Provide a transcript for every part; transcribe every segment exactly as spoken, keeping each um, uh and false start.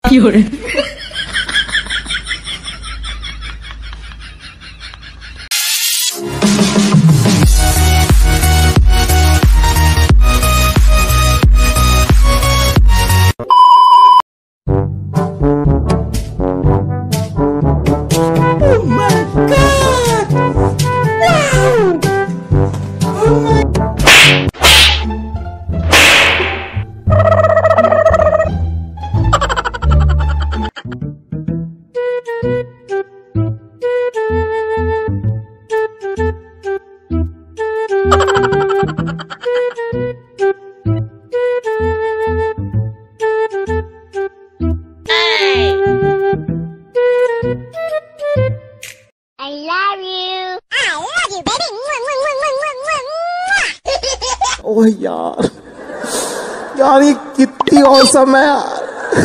有人。 Oh my God! Wow! Oh my... I love you. I love you, baby. ओह यार यार ये कितनी awesome है यार।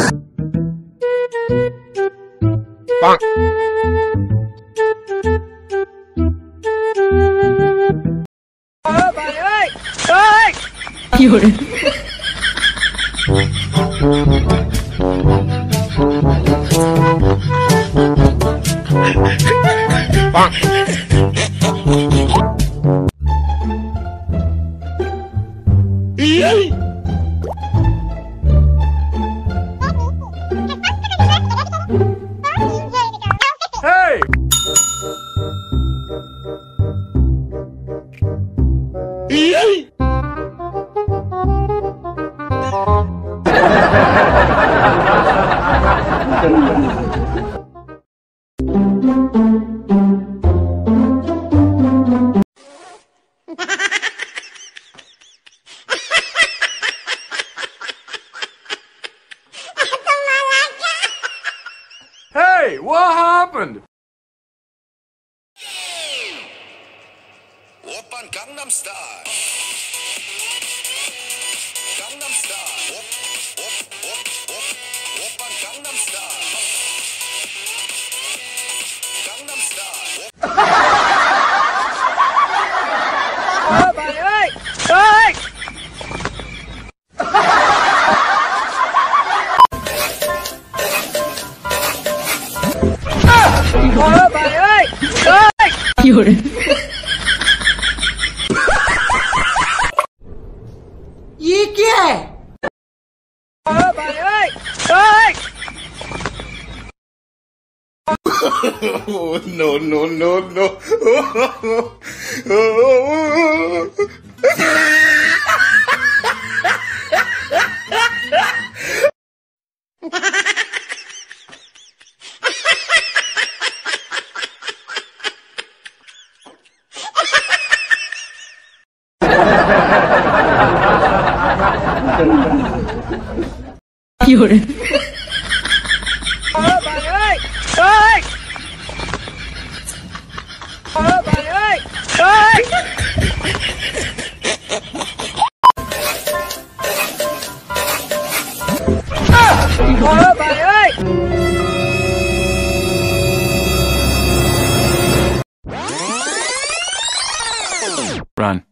有人。 Hey! Hey, what happened? Oppan Gangnam Style. Gangnam Style. Op, op, op, op. Oppan Gangnam Style. Gangnam Style. Hey! Hey! Hey! 有人。 ये क्या है? Hey! Oh, no, no, no, no. 有人。 Hey! Run.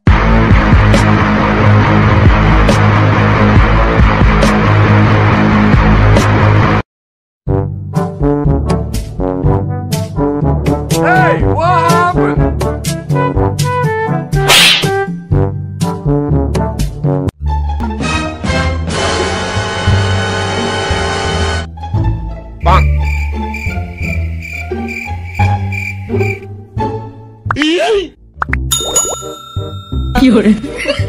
Hey, what happened? Bonk. 有人。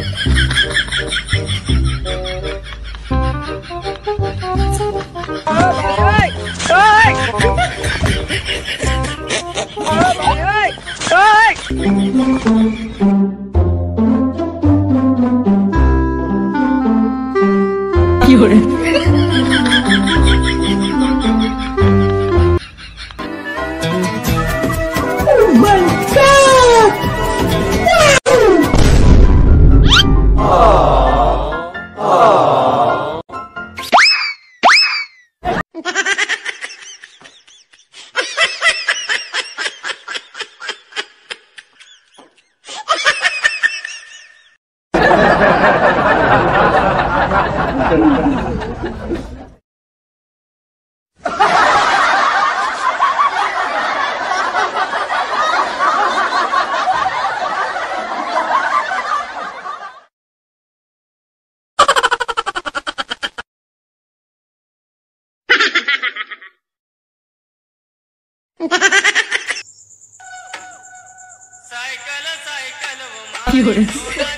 有人。 Oh my God! 有人，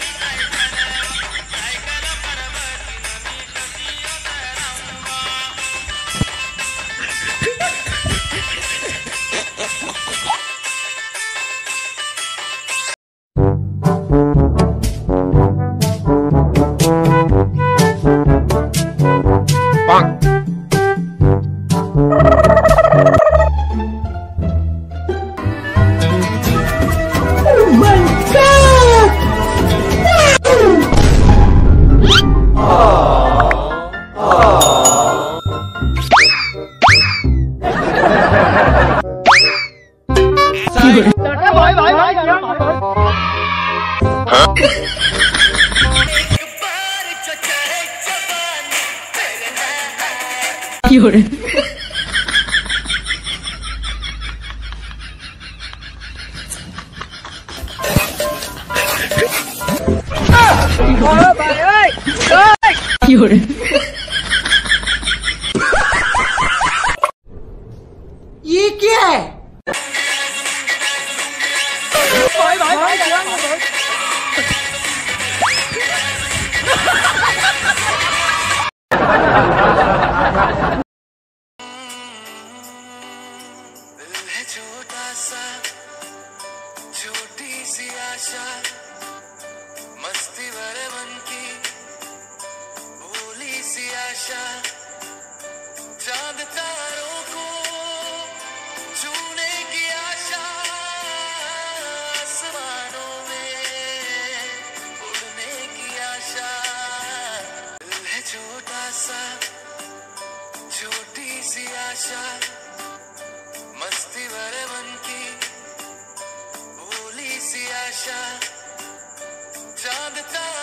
有人， 有人， ये क्या है? दिल है छोटा सा, छोटी सी आशा, मस्ती भरे मन की भोली सी आशा, चांद तारों को छूने की आशा, आसमानों में उड़ने की आशा। दिल है छोटा सा, छोटी सी आशा, मस्ती भरे मन की भोली सी आशा, चांद तारों